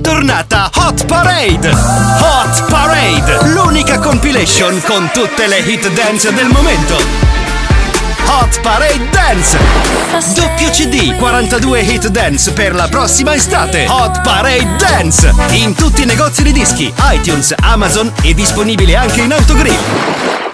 tornata Hot Parade! Hot Parade, l'unica compilation con tutte le hit dance del momento. Hot Parade Dance, doppio CD, 42 hit dance per la prossima estate. Hot Parade Dance, in tutti i negozi di dischi, iTunes, Amazon e disponibile anche in autogrill.